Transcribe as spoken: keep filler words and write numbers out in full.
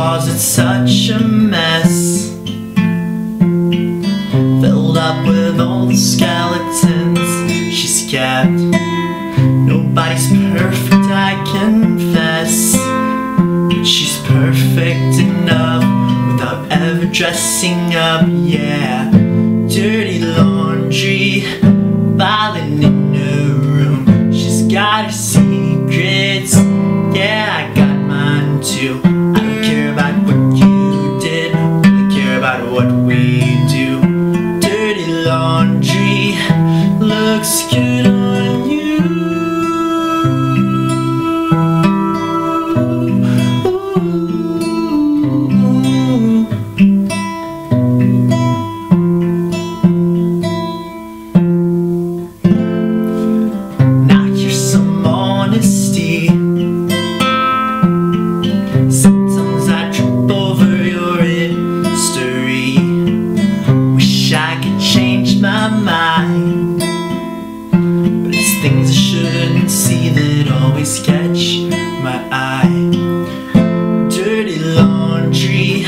closet's such a mess, filled up with all the skeletons she's kept. Nobody's perfect, I confess, but she's perfect enough without ever dressing up, yeah. Dirty laundry piling in her room. She's got her secrets, yeah, I got mine too. I don't care about what you did, I care about what we do. Dirty laundry looks good on you. Now here's some honesty. Sometimes I trip over your history. Wish I could change my mind, but it's things I shouldn't see that always catch my eye. Dirty laundry